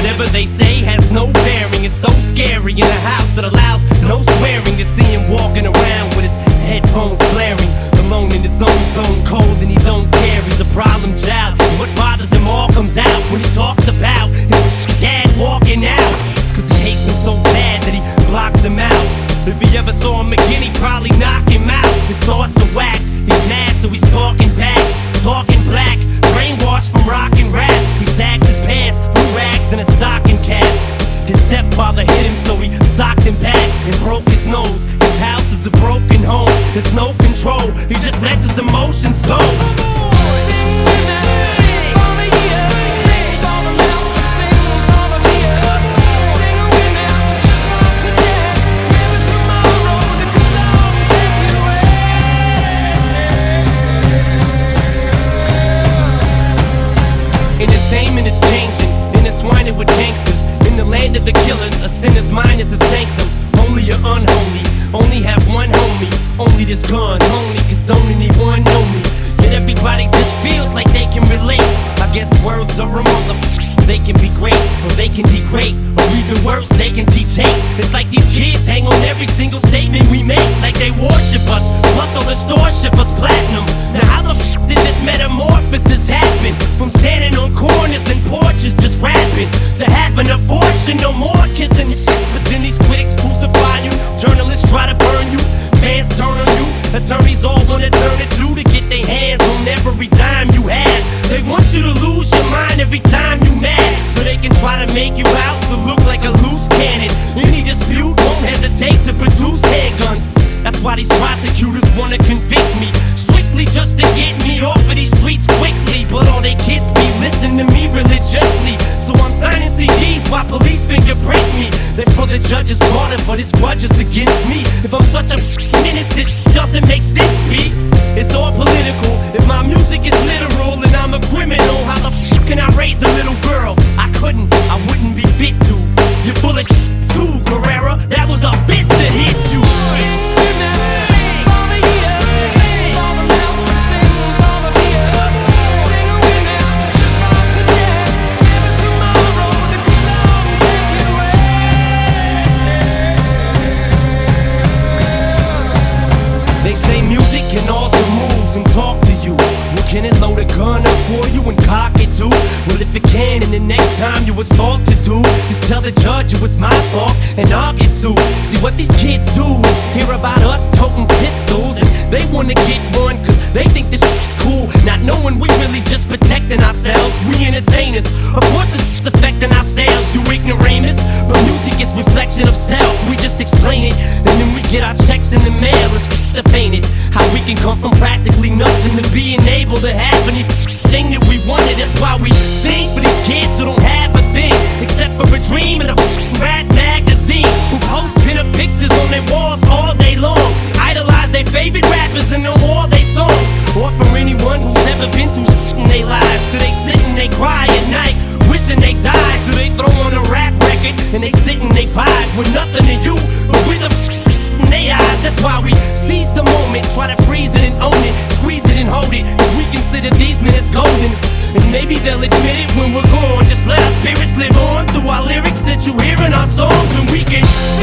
Whatever they say has no bearing. It's so scary in a house that allows no swearing. To see him walking around with his headphones blaring, alone in his own zone, cold and he don't care. He's a problem child, and what bothers him all comes out when he talks about his dad walking out. Cause he hates him so bad that he blocks him out. If he ever saw him again, he'd probably knock him out. His thoughts are whacked, he's mad so he's talking back, talking black, brainwashed from rock and rap. He sags his pants, blue rags and a stocking cap. His stepfather hit him so he socked him back and broke his nose. His house is a broken home, there's no control, he just lets his emotions go. Entertainment is changing, intertwining with gangsters. In the land of the killers, a sinner's mind is a sanctum. Only you're unholy, only have one homie. Only this gun, only cause don't anyone know me. Yet everybody just feels like they can relate. I guess words are a they can be great, or they can degrade, or even worse, they can teach hate. It's like these kids hang on every single statement we make, like they worship us, plus all the store ship us platinum. Now how the did this metamorphosis happen? From standing on corners and porches just rapping, to having a fortune, no more kissing. But then these critics crucify you, journalists try to burn you, fans turn on you, attorneys all wanna turn it to get their hands on every dime you have. They want you to lose your mind every time you mad, so they can try to make you out to look like a loose cannon. Any dispute won't hesitate to produce handguns. That's why these prosecutors wanna convict me, strictly just to get me off of these streets quickly. But all they kids be listening to me religiously, so I'm signing CDs while police fingerprint me. They're for the judge's daughter, but it's grudges against me. If I'm such a menace, this doesn't make sense, B. It's all political. If my music is literal and I'm a criminal, how the f can I raise a little girl? I couldn't, I wouldn't be fit to. You're full of too, Guerrera. That was a bitch that hit you. They say music can alter moods and talk to you. Well, can it load a gun up for you and cock it too? Well, if it can, and the next time you assault to do, just tell the judge it was my fault and I'll get sued. See what these kids do is hear about us toting pistols, and they wanna get one cause they think this is cool, not knowing we really just protecting ourselves. We entertainers, of course it's affecting our sales, you ignoramus. But music is reflection of self, we just explain it, and then we get our checks in the mail. It's to paint it, how we can come from practically nothing to being able to have anything that we wanted. That's why we sing for these kids who don't have a thing except for a dream and a rap magazine, who post pin-up pictures on their walls all day long, idolize their favorite rappers and know all their songs. Or for anyone who's ever been through shit in their lives, so they sit and they cry at night, wishing they died. So they throw on a rap record and they sit and they vibe with nothing to you but with a in their eyes. That's why we seize the moment, try to freeze it and own it, squeeze it and hold it, cause we consider these minutes golden. And maybe they'll admit it when we're gone. Just let our spirits live on through our lyrics that you hear in our songs, and we can